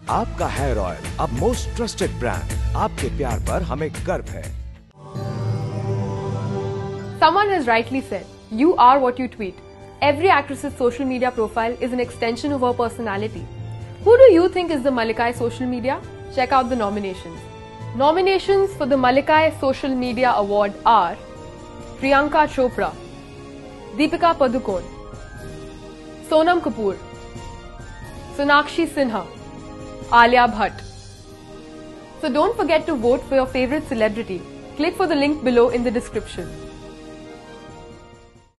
आपका hair oil अब most trusted brand. आपके प्यार पर हमें गर्व है। Someone has rightly said, you are what you tweet. Every actress's social media profile is an extension of her personality. Who do you think is the Malikai social media? Check out the nominations. Nominations for the Malikai Social Media Award are Priyanka Chopra, Deepika Padukone, Sonam Kapoor, Sonakshi Sinha, Alia Bhatt. So don't forget to vote for your favorite celebrity. Click for the link below in the description.